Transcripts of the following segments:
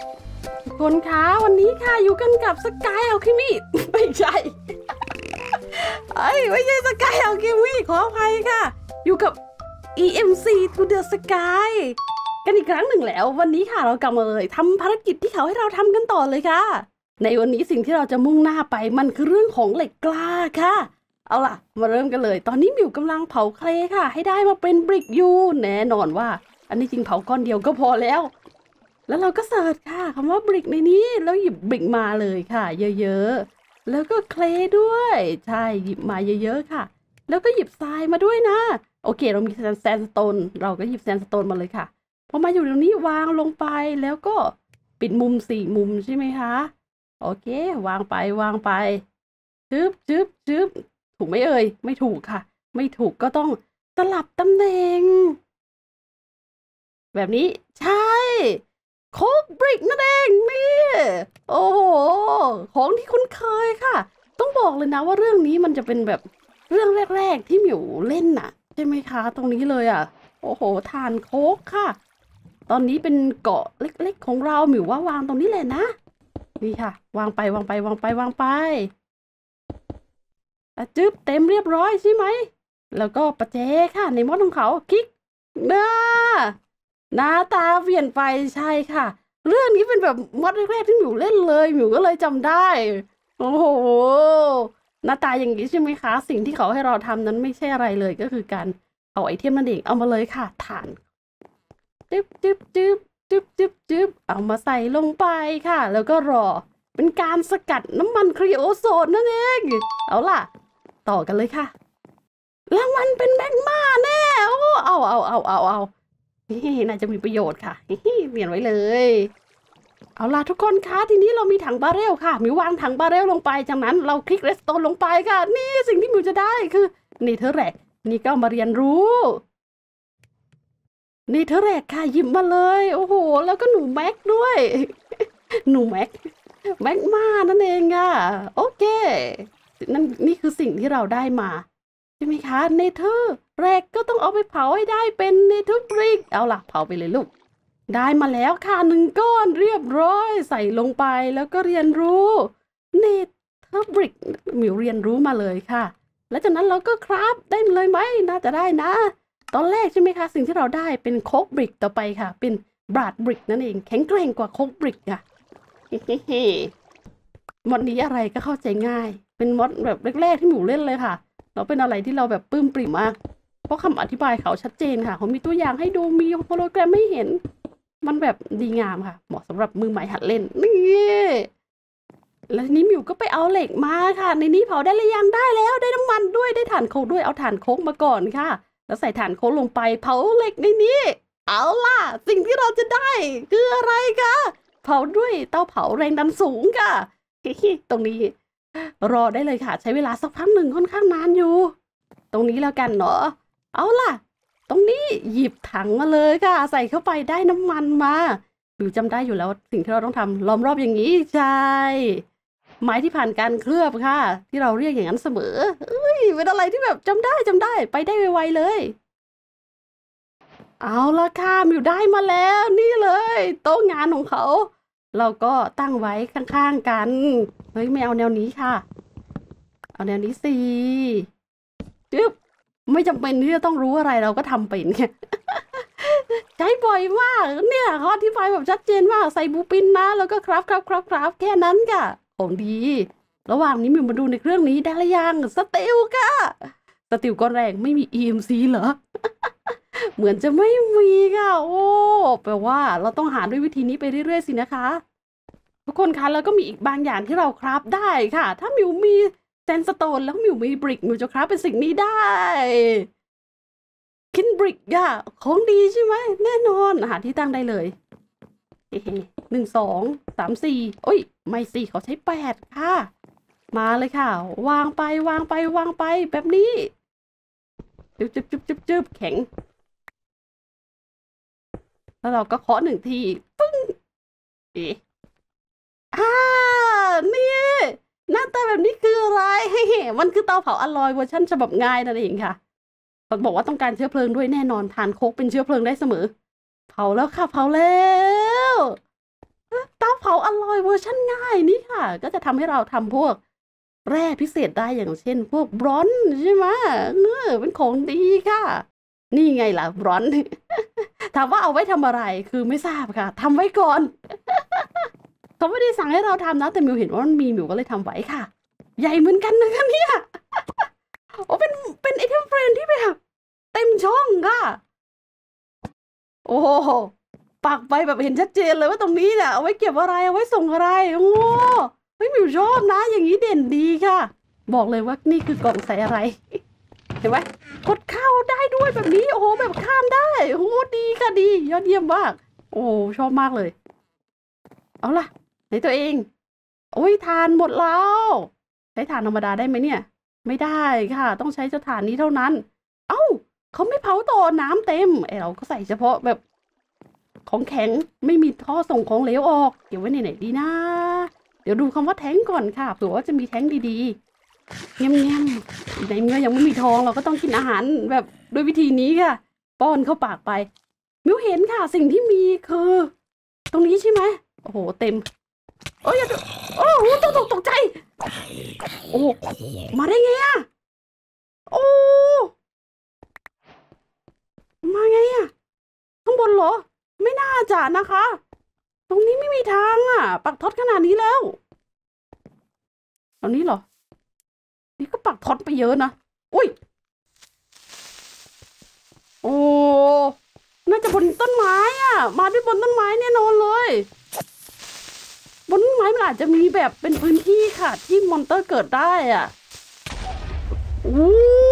ทุกคนคะวันนี้ค่ะอยู่กันกับสกายอัลเคมีไม่ใช่ไม่ใช่สกายอัลเคมีขออภัยค่ะอยู่กับ EMC to the Sky กันอีกครั้งหนึ่งแล้ววันนี้ค่ะเรากลับมาเลยทำภารกิจที่เขาให้เราทำกันต่อเลยค่ะในวันนี้สิ่งที่เราจะมุ่งหน้าไปมันคือเรื่องของเหล็กกล้าค่ะเอาล่ะมาเริ่มกันเลยตอนนี้มิวกำลังเผาเคลค่ะให้ได้มาเป็นบริกยูแน่นอนว่าอันนี้จริงเผาก้อนเดียวก็พอแล้วเราก็เสิร์ชค่ะคำว่าบริกในนี้แล้วหยิบบริกมาเลยค่ะเยอะๆแล้วก็เคลด้วยใช่หยิบมาเยอะๆค่ะแล้วก็หยิบทรายมาด้วยนะโอเคเรามีแซนสโตนเราก็หยิบแซนสโตนมาเลยค่ะพอมาอยู่ตรงนี้วางลงไปแล้วก็ปิดมุม4 มุมใช่ไหมคะโอเควางไปจึ๊บถูกไหมเอ่ยไม่ถูกค่ะไม่ถูกก็ต้องสลับตำแหน่งแบบนี้ใช่โคกบริกนั่นเองนี่โอ้โหของที่คุ้นเคยค่ะต้องบอกเลยนะว่าเรื่องนี้มันจะเป็นแบบเรื่องแรกๆที่หมิวเล่นน่ะใช่ไหมคะตรงนี้เลยอ่ะโอ้โหทานโคกค่ะตอนนี้เป็นเกาะเล็กๆของเราหมิวว่าวางตรงนี้เลยนะนี่ค่ะวางไปจึ๊บเต็มเรียบร้อยใช่ไหมแล้วก็ประแจค่ะในมอดของเขาคลิกหน้าตาเปลี่ยนไปใช่ค่ะเรื่องนี้เป็นแบบมอดแรกๆที่หมิวเล่นเลยหมิวก็เลยจำได้โอ้โหหน้าตาอย่างนี้ใช่ไหมคะสิ่งที่เขาให้เราทำนั้นไม่ใช่อะไรเลยก็คือการเอาไอเทมนั่นเองเอามาเลยค่ะถ่านจึ๊บเอามาใส่ลงไปค่ะแล้วก็รอเป็นการสกัดน้ำมันครีโอโซนนั่นเองเอาล่ะต่อกันเลยค่ะรางวัลเป็นแมกมาแน่โอ้เอาน่าจะมีประโยชน์ค่ะเปลี่ยนไว้เลยเอาล่ะทุกคนคะทีนี้เรามีถังบาเรลค่ะมิววางถังบาเรลลงไปจากนั้นเราคลิกเรสโตนลงไปค่ะนี่สิ่งที่มิวจะได้คือนี่เธอแรกนี่ก็มาเรียนรู้นี่เธอแรกค่ะหยิบมาเลยโอ้โหแล้วก็หนูแม็กด้วยหนูแม็กมานั่นเองค่ะโอเคนี่คือสิ่งที่เราได้มาใช่ไหมคะเนเธอร์แรกก็ต้องเอาไปเผาให้ได้เป็นเนเธอร์บริกเอาล่ะเผาไปเลยลูกได้มาแล้วค่ะ1 ก้อนเรียบร้อยใส่ลงไปแล้วก็เรียนรู้เนเธอร์บริกมิวเรียนรู้มาเลยค่ะแล้วจากนั้นเราก็คราฟได้เลยไหมน่าจะได้นะตอนแรกใช่ไหมคะสิ่งที่เราได้เป็นโคกบริกต่อไปค่ะเป็นบราดบริกนั่นเองแข็งแกร่งกว่าโคกบริกค่ะมอดนี้อะไรก็เข้าใจง่ายเป็นมอดแบบแรกๆที่หมิวเล่นเลยค่ะเราเป็นอะไรที่เราแบบปลื้มปริ่มมากเพราะคำอธิบายเขาชัดเจนค่ะเขามีตัวอย่างให้ดูมีโฮโลแกรมไม่เห็นมันแบบดีงามค่ะเหมาะสำหรับมือใหม่หัดเล่นนี่แล้วนี้มิวก็ไปเอาเหล็กมาค่ะในนี้เผาได้หรือยังได้แล้วได้น้ำมันด้วยได้ถ่านโคกด้วยเอาถ่านโคกมาก่อนค่ะแล้วใส่ถ่านโคกลงไปเผาเหล็กในนี้เอาล่ะสิ่งที่เราจะได้คืออะไรคะเผาด้วยเตาเผาแรงดันสูงค่ะตรงนี้รอได้เลยค่ะใช้เวลาสักพักหนึ่งค่อนข้างนานอยู่ตรงนี้แล้วกันเนาะเอาล่ะตรงนี้หยิบถังมาเลยค่ะใส่เข้าไปได้น้ำมันมาหรือจำได้อยู่แล้วสิ่งที่เราต้องทำล้อมรอบอย่างนี้ใช่ไม้ที่ผ่านการเคลือบค่ะที่เราเรียกอย่างนั้นเสมอเป็นอะไรที่แบบจำได้ไปได้ไวๆเลยเอาละค่ะมิวได้มาแล้วนี่เลยโต๊ะงานของเขาเราก็ตั้งไว้ข้างๆกันเฮ้ยไม่เอาแนวนี้ค่ะเอาแนวนี้สิจึ๊บไม่จำเป็นที่จะต้องรู้อะไรเราก็ทำเป็นไงใช้บ่อยมากเนี่ยเขาอธิบายแบบชัดเจนมากใส่บูปินนะแล้วก็ครับแค่นั้นค่ะของดีระหว่างนี้มิวมาดูในเครื่องนี้ได้หรือยังสติลค่ะสติลก้อนแรงไม่มี EMC เหรอ เหมือนจะไม่มีค่ะโอ้แปลว่าเราต้องหาด้วยวิธีนี้ไปเรื่อยๆสินะคะทุกคนคะแล้วก็มีอีกบางอย่างที่เราคราฟได้ค่ะถ้ามิวมีแซนสโตนแล้วมิวมีบริกมิวจะคราฟเป็นสิ่งนี้ได้คินบริกอะของดีใช่ไหมแน่นอนหาที่ตั้งได้เลย1 2 3 4โอ้ยไม่สิเขาใช้8ค่ะมาเลยค่ะวางไปแบบนี้จึ๊บแข็งแล้วเราก็เคาะ1 ทีปึ้งเอ๊ะนี่หน้าตาแบบนี้คืออะไรมันคือเตาเผาอลลอยเวอร์ชันฉบับง่ายนั่นเองค่ะเขาบอกว่าต้องการเชื้อเพลิงด้วยแน่นอนถ่านโคกเป็นเชื้อเพลิงได้เสมอเผาแล้วค่ะเผาแล้วอร์ชั่นง่ายนี่ค่ะ ก็จะทำให้เราทำพวกแร่พิเศษได้อย่างเช่นพวกบรอนซ์ใช่ไหมเป็นของดีค่ะ นี่ไงล่ะบรอนซ์ ถามว่าเอาไว้ทำอะไรคือไม่ทราบค่ะทำไว้ก่อน เขาไม่ได้สั่งให้เราทำนะแต่มิวเห็นว่ามันมีมิวก็เลยทำไว้ค่ะ ใหญ่เหมือนกันนะคะเนี่ย โอ้เป็นไอเทมเฟรนที่แบบเต็มช่องค่ะ โอ้โหปักไปแบบเห็นชัดเจนเลยว่าตรงนี้เนี่ยเอาไว้เก็บอะไรเอาไว้ส่งอะไรโอ้เฮ้ยมิวชอบนะอย่างนี้เด่นดีค่ะ บอกเลยว่านี่คือกล่องใส่อะไร เห็นไหมกดเข้าได้ด้วยแบบนี้โอ้โหแบบข้ามได้โอ้โหดีค่ะดียอดเยี่ยมมากโอ้ชอบมากเลยเอาล่ะในตัวเองโอ้ยทานหมดแล้วใช้ถ่านธรรมดาได้ไหมเนี่ยไม่ได้ค่ะต้องใช้เจ้าถ่านนี้เท่านั้นเอ้าเขาไม่เผาต่อน้ำเต็มเราก็ใส่เฉพาะแบบของแข็งไม่มีท่อส่งของเหลวออกเก็บไว้ในไหนดีนะเดี๋ยวดูคำว่าแท้งก่อนค่ะเผื่อว่าจะมีแท้งดีๆเงี้ยๆในเมื่อยังไม่มีทองเราก็ต้องกินอาหารแบบด้วยวิธีนี้ค่ะป้อนเข้าปากไปมิวเห็นค่ะสิ่งที่มีคือตรงนี้ใช่ไหมโอ้โหเต็มโอ้ยโอ้โหตกใจโอ้มาได้ไงอะโอ้มาไงอะข้างบนเหรอไม่น่าจะนะคะ ตรงนี้ไม่มีทางอะปักท็อตขนาดนี้แล้วตรงนี้เหรอนี่ก็ปักท็อตไปเยอะนะอุ้ยโอ้น่าจะบนต้นไม้อะมาด้วยบนต้นไม้แน่นอนเลยบนต้นไม้มันอาจจะมีแบบเป็นพื้นที่ค่ะที่มอนเตอร์เกิดได้อ่ะอู้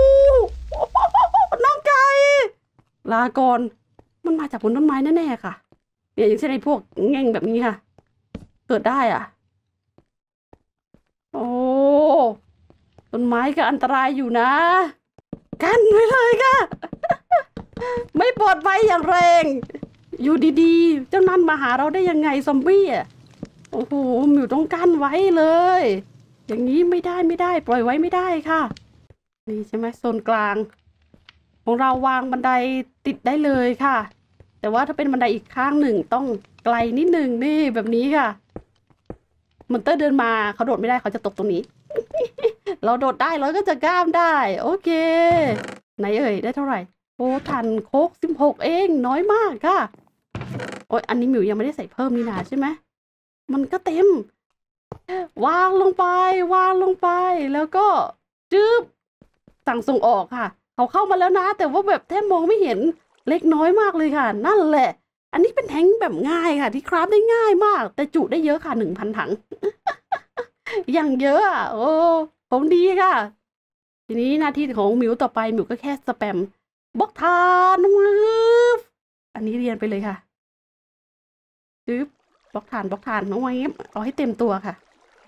น้องไก่ลาก่อนมันมาจากบนต้นไม้แน่ๆค่ะเนี่ยอย่างเช่นไอ้พวกแง่งแบบนี้ค่ะเกิดได้อ่ะโอ้ต้นไม้ก็อันตรายอยู่นะกันไว้เลยค่ะไม่ปลอดภัยอย่างแรงอยู่ดีๆเจ้านั่นมาหาเราได้ยังไงซอมบี้อ่ะโอ้โหมิวต้องกั้นไว้เลยอย่างนี้ไม่ได้ปล่อยไว้ไม่ได้ค่ะนี่ใช่ไหมโซนกลางของเราวางบันไดติดได้เลยค่ะแต่ว่าถ้าเป็นบันไดอีกข้างหนึ่งต้องไกลนิดหนึ่งนี่แบบนี้ค่ะมอนเตอร์เดินมาเขาโดดไม่ได้เขาจะตกตรงนี้ เราโดดได้เราก็จะก้ามได้โอเคไหนเอ่ยได้เท่าไหร่โอ้ทันโคก16เองน้อยมากค่ะโอ้ยอันนี้มิวยังไม่ได้ใส่เพิ่มนี่นาใช่ไหมมันก็เต็มวางลงไปแล้วก็จึ๊บสั่งส่งออกค่ะเขาเข้ามาแล้วนะแต่ว่าแบบแทบมองไม่เห็นเล็กน้อยมากเลยค่ะนั่นแหละอันนี้เป็นแท้งแบบง่ายค่ะที่คราฟได้ง่ายมากแต่จุได้เยอะค่ะ1,000 ถัง อย่างเยอะอ่ะโอ้ผมดีค่ะทีนี้หน้าที่ของมิวต่อไปมิวก็แค่สแปมบล็อกทานอันนี้เรียนไปเลยค่ะจึ๊บบล็อกทานน้องไว้เอาให้เต็มตัวค่ะ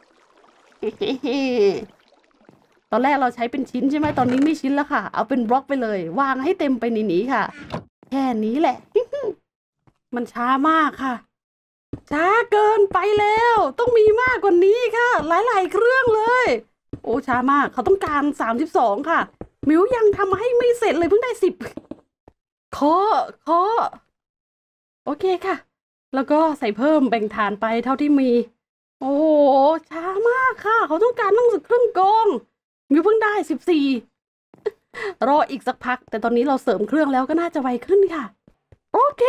ตอนแรกเราใช้เป็นชิ้นใช่ไหมตอนนี้ไม่ชิ้นแล้วค่ะเอาเป็นบล็อกไปเลยวางให้เต็มไปในนี้ค่ะแค่นี้แหละ มันช้ามากค่ะช้าเกินไปแล้วต้องมีมากกว่านี้ค่ะหลายๆเครื่องเลยโอ้ช้ามากเขาต้องการ32ค่ะมิวยังทำให้ไม่เสร็จเลยเพิ่งได้10เคาะโอเคค่ะแล้วก็ใส่เพิ่มแบ่งฐานไปเท่าที่มีโอ้โหช้ามากค่ะเขาต้องการตั้งครึ่งกองมิวเพิ่งได้14รออีกสักพักแต่ตอนนี้เราเสริมเครื่องแล้วก็น่าจะไวขึ้นค่ะโอเค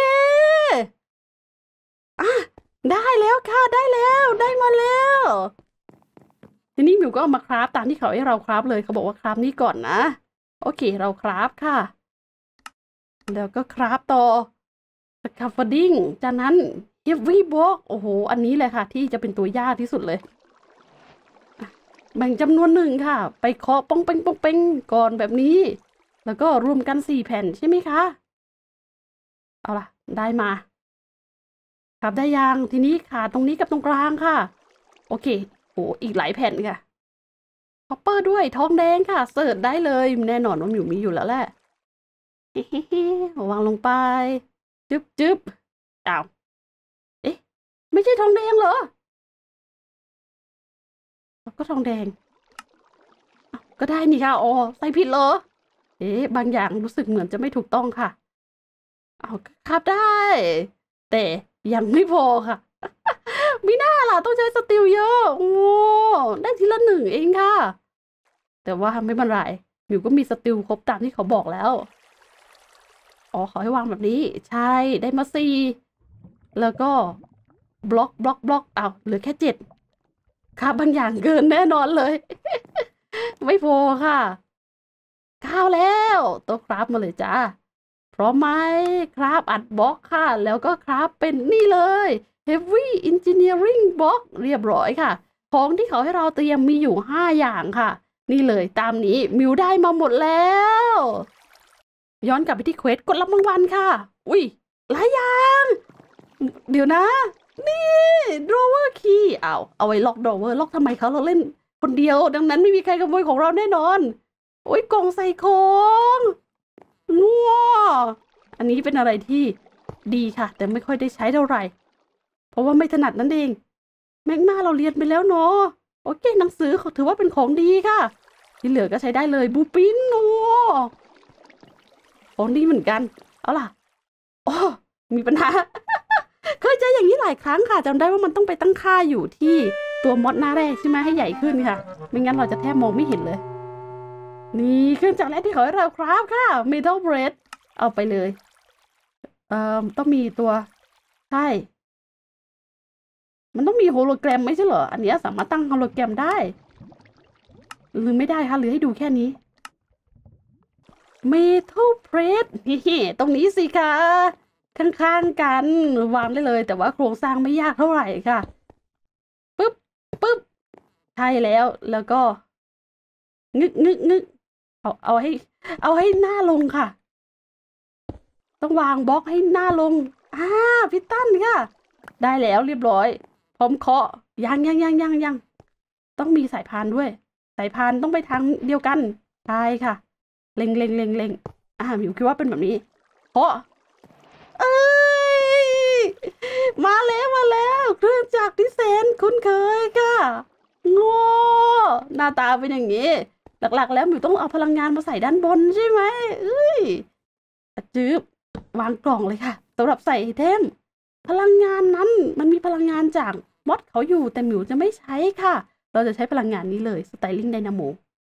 อ่ะได้แล้วค่ะได้มาแล้วทีนี้มิวก็เอามาคราฟตามที่เขาให้เราคราฟเลยเขาบอกว่าคราฟนี้ก่อนนะโอเคเราคราฟค่ะแล้วก็คราฟต่อสคาฟดิ้งจากนั้นเฮฟวี่บล็อกโอ้โหอันนี้เลยค่ะที่จะเป็นตัวยากที่สุดเลยแบ่งจำนวนหนึ่งค่ะไปเคาะป้องเป้งก่อนแบบนี้แล้วก็รวมกัน4 แผ่นใช่ไหมคะเอาล่ะได้มาครับได้ยังทีนี้ขาดตรงนี้กับตรงกลางค่ะโอเคโอ้อีกหลายแผ่นค่ะคอปเปอร์ด้วยทองแดงค่ะเสิร์ชได้เลยแน่นอนว่ามิวมีอยู่แล้วแหละวางลงไปจึ๊บอ้าวเอ๊ะไม่ใช่ทองแดงเหรอก็ทองแดงก็ได้นี่ค่ะอ๋อใส่ผิดเหรอบางอย่างรู้สึกเหมือนจะไม่ถูกต้องค่ะเอาครับได้แต่ยังไม่พอค่ะ ไม่น่าล่ะต้องใช้สติลเยอะโอ้ได้ทีละ1เองค่ะแต่ว่าไม่เป็นไรหมิวก็มีสติลครบตามที่เขาบอกแล้วอ๋อขอให้วางแบบนี้ใช่ได้มา4แล้วก็บล็อกอ้าวเหลือแค่7ค่ะบางอย่างเกินแน่นอนเลย ไม่พอค่ะข้าวแล้วโต๊ะคราฟมาเลยจ้าพร้อมไหมคราฟอัดบล็อกค่ะแล้วก็คราฟเป็นนี่เลย Heavy Engineering Box เรียบร้อยค่ะของที่เขาให้เราเตรียมมีอยู่5อย่างค่ะนี่เลยตามนี้มิวได้มาหมดแล้วย้อนกลับไปที่เควสกดรับรางวัลค่ะอุ้ยหลายอย่างเดี๋ยวนะนี่ drawer key เอาไว้ล็อก drawer ล็อกทำไมเขาเราเล่นคนเดียวดังนั้นไม่มีใครขโมยของเราแน่นอนโอ้ยกล่องใส่ของงัวอันนี้เป็นอะไรที่ดีค่ะแต่ไม่ค่อยได้ใช้เท่าไหร่เพราะว่าไม่ถนัดนั่นเองแมกมาเราเรียนไปแล้วเนาะโอเคหนังสือถือว่าเป็นของดีค่ะที่เหลือก็ใช้ได้เลยบูปินโนของดีเหมือนกันเอาล่ะโอ้มีปัญหา เคยเจออย่างนี้หลายครั้งค่ะจำได้ว่ามันต้องไปตั้งค่าอยู่ที่ตัวมอดหน้าแรกใช่ไหมให้ใหญ่ขึ้นค่ะไม่งั้นเราจะแทบมองไม่เห็นเลยนี่เครื่องจักรแรกที่เขาให้เราคราฟค่ะ Metal Bread เอาไปเลยต้องมีตัวใช่มันต้องมีโฮโลแกรมไม่ใช่เหรออันนี้สามารถตั้งโฮโลแกรมได้หรือไม่ได้คะหรือให้ดูแค่นี้ Metal Bread นี่ตรงนี้สิคะข้างๆกันวางได้เลยแต่ว่าโครงสร้างไม่ยากเท่าไหร่ค่ะปึ๊บใช่แล้วก็งึกเอาให้หน้าลงค่ะต้องวางบล็อกให้หน้าลงพิตตันค่ะได้แล้วเรียบร้อยพร้อมเคาะยังต้องมีสายพานด้วยสายพานต้องไปทางเดียวกันใช่ค่ะเล็งหมิวคิดว่าเป็นแบบนี้เคาะเอ้ยมาแล้วเครื่องจักรที่แสนคุ้นเคยค่ะโง่หน้าตาเป็นอย่างนี้หลักๆแล้วหมิวต้องเอาพลังงานมาใส่ด้านบนใช่ไหมจืบวางกล่องเลยค่ะสำหรับใส่ไอเทมพลังงานนั้นมันมีพลังงานจากมอดเขาอยู่แต่หมิวจะไม่ใช้ค่ะเราจะใช้พลังงานนี้เลยสไตลิ่งไดนาโม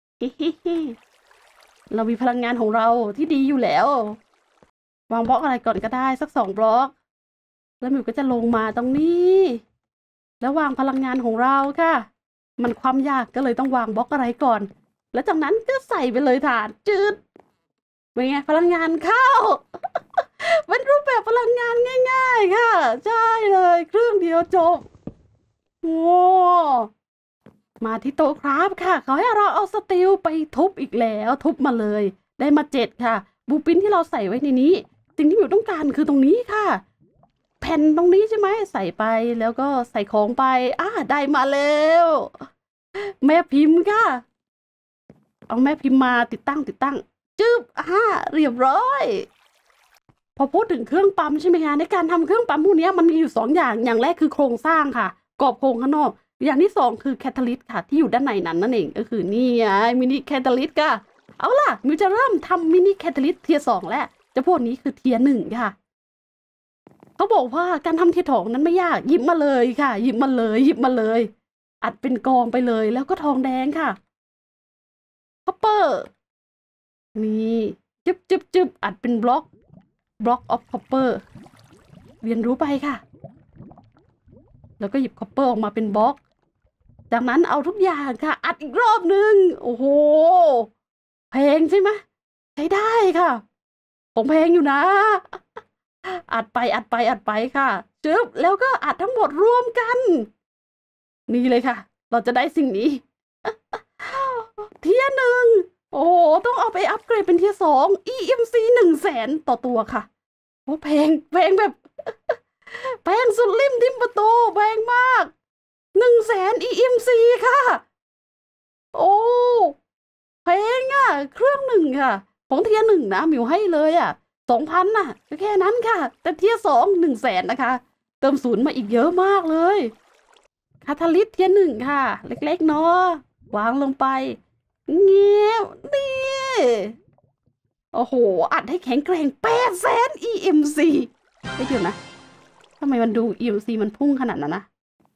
เรามีพลังงานของเราที่ดีอยู่แล้ววางบล็อกอะไรก่อนก็ได้สัก2บล็อกแล้วหมิวก็จะลงมาตรงนี้แล้ววางพลังงานของเราค่ะมันความยากก็เลยต้องวางบล็อกอะไรก่อนแล้วจากนั้นก็ใส่ไปเลยถ่านจืดเป็นไงพลังงานเข้า เป็นรูปแบบพลังงานง่ายๆค่ะใช่เลยเครื่องเดียวจบโอ้มาที่โต๊ะคราฟค่ะเขาให้เราเอาสตีลไปทุบอีกแล้วทุบมาเลยได้มา7ค่ะบูปินที่เราใส่ไว้ในนี้สิ่งที่อยู่ต้องการคือตรงนี้ค่ะแผ่นตรงนี้ใช่ไหมใส่ไปแล้วก็ใส่ของไปได้มาแล้วแม่พิมพ์ค่ะเอาแม่พิมพ์มาติดตั้งจึ๊บเรียบร้อยพอพูดถึงเครื่องปั๊มใช่ไหมคะในการทำเครื่องปั๊มพวกนี้มันมีอยู่2อย่างแรกคือโครงสร้างค่ะกรอบโครงข้างนอกอย่างที่2คือแคตาลิสต์ค่ะที่อยู่ด้านในนั้นนั่นเองก็คือนี่ไงมินิแคตาลิสต์ค่ะเอาล่ะมิวจะเริ่มทำมินิแคตาลิสต์เทียร์2แล้วจะพวกนี้คือเทียร์1ค่ะเขาบอกว่าการทำเทียร์2นั้นไม่ยากหยิบมาเลยค่ะหยิบมาเลยอัดเป็นกองไปเลยแล้วก็ทองแดงค่ะคอปเปอร์นี่จึ๊บอัดเป็นบล็อกออฟคอปเปอร์เรียนรู้ไปค่ะแล้วก็หยิบคอปเปอร์ออกมาเป็นบล็อกจากนั้นเอาทุกอย่างค่ะอัดอีกรอบนึงโอ้โหแพงใช่ไหมใช้ได้ค่ะของแพงอยู่นะอัดไปค่ะจึ๊บแล้วก็อัดทั้งหมดรวมกันนี่เลยค่ะเราจะได้สิ่งนี้เทียร์1โอ้โหต้องเอาไปอัปเกรดเป็นเทียร์2 EMC 100,000ต่อตัวค่ะโอ้แพงแบบ แพงสุดริมทิมประตูแพงมาก100,000 EMC ค่ะโอ้แพงเครื่อง1ค่ะของเทียร์1นะมิวให้เลย2,000น่ะก็แค่นั้นค่ะแต่เทียร์2 100,000นะคะเติม0มาอีกเยอะมากเลยคาทาลิสเทียร์1ค่ะเล็กๆเนาะวางลงไปเงี้ยนี่โอ้โหอัดให้แข็งแกร่ง800,000 EMC ไม่เดี๋ยวนะทำไมมันดู EMC มันพุ่งขนาดนั้นนะ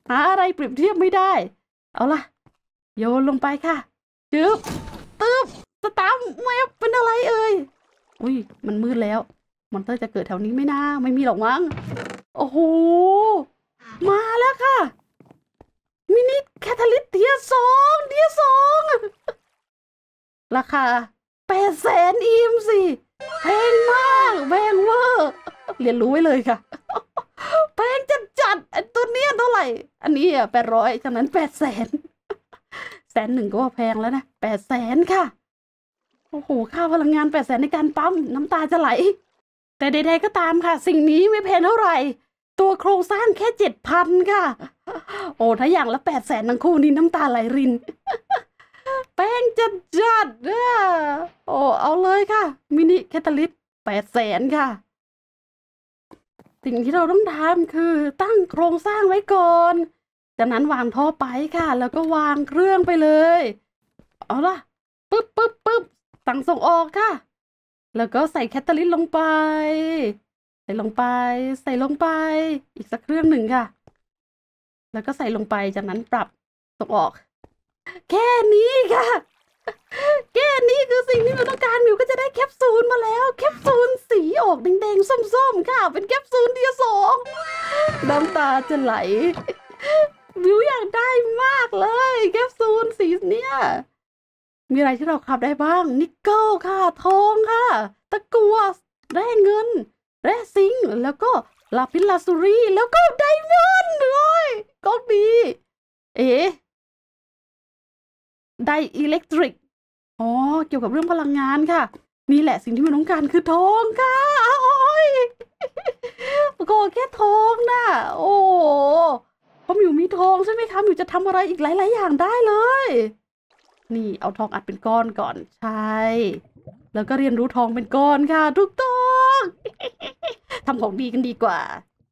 หาอะไรเปรียบเทียบไม่ได้เอาล่ะโยนลงไปค่ะจึ๊บตึ๊บสตาร์แมปเป็นอะไรเอ่ยอุ้ยมันมืดแล้วมอนเตอร์จะเกิดแถวนี้ไม่น่าไม่มีหรอกมั้งโอ้โหมาแล้วค่ะมินิแคทาลิสเทียสองราคา800,000อีมสิแพงมากแพงเวอร์เรียนรู้ไว้เลยค่ะแพงจัดไอ้ตัวเนี้ยเท่าไหร่อันนี้800ฉะนั้น800,000 100,000ก็ว่าแพงแล้วนะ800,000ค่ะโอ้โหค่าพลังงาน800,000ในการปั๊มน้ำตาจะไหลแต่ใดๆก็ตามค่ะสิ่งนี้ไม่แพงเท่าไหร่ตัวโครงสร้างแค่7,000ค่ะโอ้ถ้าอย่างละ800,000ทั้งคู่นี่น้ำตาไหลรินแพงจัดโอ้เอาเลยค่ะมินิแคทาลิส800,000ค่ะสิ่งที่เราต้องทำคือตั้งโครงสร้างไว้ก่อนจากนั้นวางท่อไปค่ะแล้วก็วางเครื่องไปเลยเอาล่ะปึ๊บสั่งส่งออกค่ะแล้วก็ใส่แคทาลิสลงไปใส่ลงไปอีกสักเครื่องหนึ่งค่ะแล้วก็ใส่ลงไปจากนั้นปรับส่งออกแค่นี้ค่ะแค่นี้คือสิ่งที่เราต้องการมิวก็จะได้แคปซูลมาแล้วแคปซูลสีออกแดงๆส้มๆค่ะเป็นแคปซูลเดียว2น้ำตาจะไหลมิวอยากได้มากเลยแคปซูลสีเนี่ยมีอะไรที่เราขับได้บ้างนิกเกิลค่ะทองค่ะตะกั่วแร่เงินแร่ซิงค์แล้วก็ลาพิลาซูรีแล้วก็ไดมอนด์ด้วยก็ดีไดอิเล็กทริกอ๋อเกี่ยวกับเรื่องพลังงานค่ะนี่แหละสิ่งที่มันต้องการคือทองค่ะโอ้ยก็แค่ทองนะโอ้เพราะมิวมีทองใช่ไหมคะมิวจะทำอะไรอีกหลายๆอย่างได้เลยนี่เอาทองอัดเป็นก้อนก่อนใช่แล้วก็เรียนรู้ทองเป็นก้อนค่ะถูกต้องทำของดีกันดีกว่า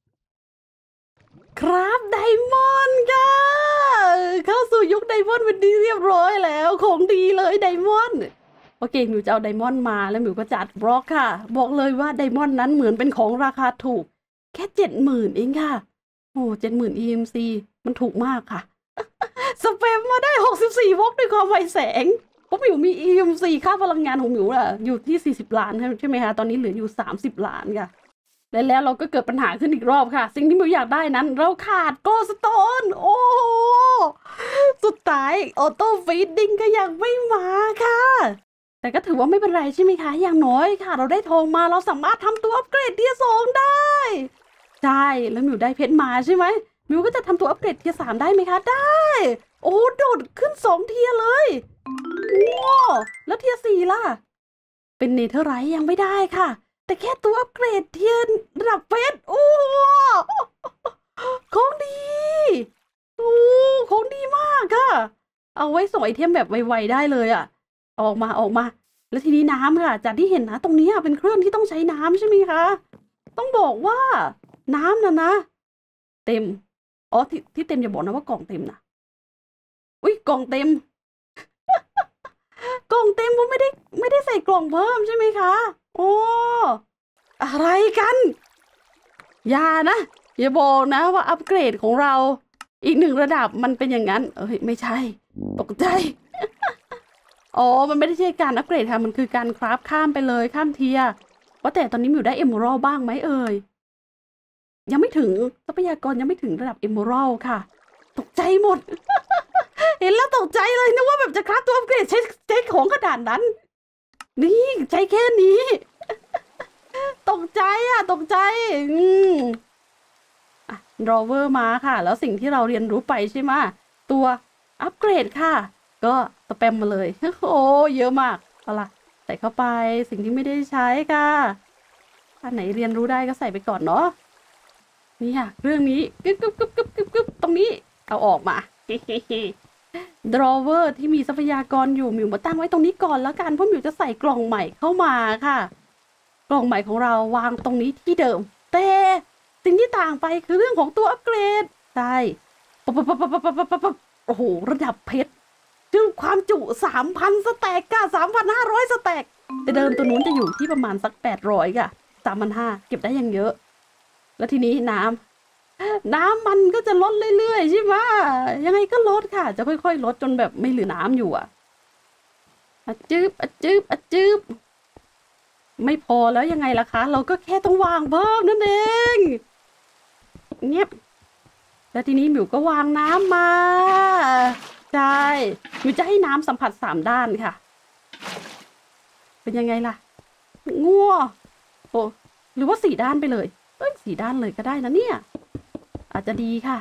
ครับไดมอนด์ค่ะเข้าสู่ยุคไดมอนด์เป็นที่เรียบร้อยแล้วของดีเลยไดมอนด์โอเคมิวจะเอาไดมอนด์มาแล้วมิวก็จัดบล็อกค่ะบอกเลยว่าไดมอนด์นั้นเหมือนเป็นของราคาถูกแค่70,000เองค่ะโอ้70,000 EMC มันถูกมากค่ะสเปมมาได้64 วอล์กด้วยความไวแสงเพราะมิวมี EMC ค่าพลังงานของมิวอะอยู่ที่40 ล้านใช่ไหมคะตอนนี้เหลืออยู่30 ล้านค่ะแล้วเราก็เกิดปัญหาขึ้นอีกรอบค่ะสิ่งที่มิวอยากได้นั้นเราขาดโกสโตนโอ้สุดท้ายออโต้ฟีดดิ้งก็ยังไม่มาค่ะแต่ก็ถือว่าไม่เป็นไรใช่ไหมคะอย่างน้อยค่ะเราได้ทองมาเราสามารถทำตัวอัปเกรดเทียร์2ได้ใช่แล้วมิวได้เพชรมาใช่ไหมมิวก็จะทำตัวอัปเกรดเทียร์3ได้ไหมคะได้โอ้โดดขึ้น2เทียร์เลยว้าวแล้วเทียร์4ล่ะเป็นเนเธอร์ไรท์ยังไม่ได้ค่ะแต่แค่ตัวอัปเกรดเทียนระดับเพชรโอ้ของดีโอ้ของดีมากค่ะเอาไว้ส่งไอเทมแบบไวๆได้เลยอ่ะออกมาแล้วทีนี้น้ำค่ะจากที่เห็นนะตรงนี้เป็นเครื่องที่ต้องใช้น้ำใช่ไหมคะต้องบอกว่าน้ำนะเต็มอ๋อที่เต็มอย่าบอกนะว่ากล่องเต็มนะอุ้ยกล่องเต็มกล่องเต็มผมไม่ได้ใส่กล่องเพิ่มใช่ไหมคะโอ้อะไรกันอย่านะอย่าบอกนะว่าอัปเกรดของเราอีก1 ระดับมันเป็นอย่างนั้นไม่ใช่ตกใจอ๋อมันไม่ได้ใช่การอัปเกรดค่ะมันคือการคราฟข้ามไปเลยข้ามเทียว่าแต่ตอนนี้มิวได้เอเมอรัลบ้างไหมยังไม่ถึงทรัพยากรยังไม่ถึงระดับเอเมอรัลค่ะตกใจหมด เห็นแล้วตกใจเลยนึกว่าแบบจะคราฟตัวอัปเกรดใช้ของขนาดนั้นนี่ใช้แค่นี้ ตกใจดรอเวอร์มาค่ะแล้วสิ่งที่เราเรียนรู้ไปใช่ไหมตัวอัปเกรดค่ะก็สแปมมาเลยโอ้เยอะมากเอาล่ะใส่เข้าไปสิ่งที่ไม่ได้ใช้ค่ะอันไหนเรียนรู้ได้ก็ใส่ไปก่อนเนาะนี่ค่ะเรื่องนี้กึ๊บตรงนี้เอาออกมาดรอเวอร์ที่มีทรัพยากรอยู่มิวมาตั้งไว้ตรงนี้ก่อนแล้วกันเพราะมิวจะใส่กล่องใหม่เข้ามาค่ะกล่องใหม่ของเราวางตรงนี้ที่เดิมแต่สิ่งที่ต่างไปคือเรื่องของตัวอัปเกรดใช่ปั๊บโอ้โหระดับเพชรจึงความจุ 3,000 สแต็กค่ะ 3,500 สแต็กแต่เดิมตัวนู้นจะอยู่ที่ประมาณสัก800ค่ะ 3,500เก็บได้อย่างเยอะแล้วทีนี้น้ำมันก็จะลดเรื่อยๆใช่ไหมมายังไงก็ลดค่ะ จะค่อยๆลดจนแบบไม่เหลือน้ำอยู่อะจืบจืบจืบไม่พอแล้วยังไงล่ะคะเราก็แค่ต้องวางเพิ่มนั่นเองเงียบแล้วทีนี้หมิวก็วางน้ำมาใช่หมิวจะให้น้ำสัมผัส3ด้านค่ะเป็นยังไงล่ะงัวโอ้หรือว่า4ด้านไปเลย4ด้านเลยก็ได้นะเนี่ยอาจจะดีค่ะ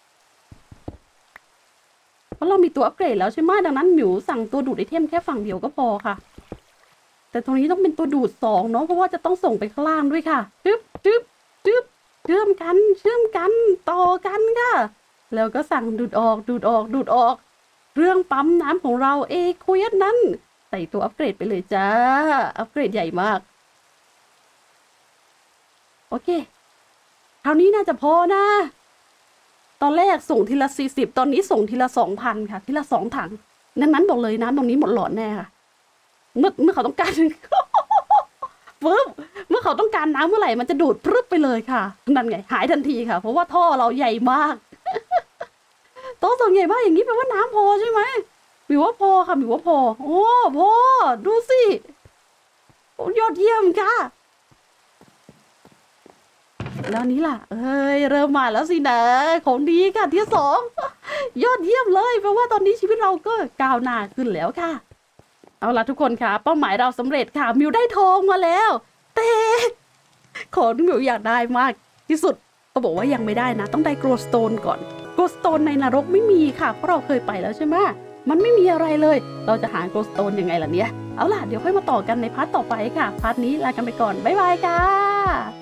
เพราะเรามีตัวอัปเกรดแล้วใช่ไหมดังนั้นหมิวสั่งตัวดูดไอเทมแค่ฝั่งเดียวก็พอค่ะแต่ตรงนี้ต้องเป็นตัวดูด2เนาะเพราะว่าจะต้องส่งไปข้างล่างด้วยค่ะจึ๊บจึ๊บจึ๊บเชื่อมกันต่อกันค่ะแล้วก็สั่งดูดออกเรื่องปั๊มน้ำของเราเอคุยนั้นใส่ตัวอัปเกรดไปเลยจ้าอัปเกรดใหญ่มากโอเคคราวนี้น่าจะพอนะตอนแรกส่งทีละ40ตอนนี้ส่งทีละ2,000ค่ะทีละ2ถังนั้นบอกเลยน้ำตรงนี้หมดหลอดแน่ค่ะเมื่อเขาต้องการปึ๊บเมื่อเขาต้องการน้ำเมื่อไหร่มันจะดูดพรึบไปเลยค่ะนั่นไงหายทันทีค่ะเพราะว่าท่อเราใหญ่มากโต๊ะส่งใหญ่มากอย่างนี้แปลว่าน้ำพอใช่ไหมหมิวว่าพอค่ะหมิวว่าพอโอ้พอดูสิยอดเยี่ยมค่ะแล้วนี้ล่ะเอ้ยเริ่มมาแล้วสินะของดีค่ะที่2ยอดเยี่ยมเลยแปลว่าตอนนี้ชีวิตเราก็ก้าวหน้าขึ้นแล้วค่ะเอาล่ะทุกคนค่ะเป้าหมายเราสำเร็จค่ะมิวได้ทองมาแล้วแต่ของที่มิวอยากได้มากที่สุดเขาบอกว่ายังไม่ได้นะต้องได้โกลสโตนก่อนโกลสโตนในนรกไม่มีค่ะเพราะเราเคยไปแล้วใช่ไหมมันไม่มีอะไรเลยเราจะหาโกลสโตนยังไงล่ะเนี่ยเอาล่ะเดี๋ยวค่อยมาต่อกันในพาร์ทต่อไปค่ะพาร์ทนี้ลากันไปก่อนบ๊ายบายค่ะ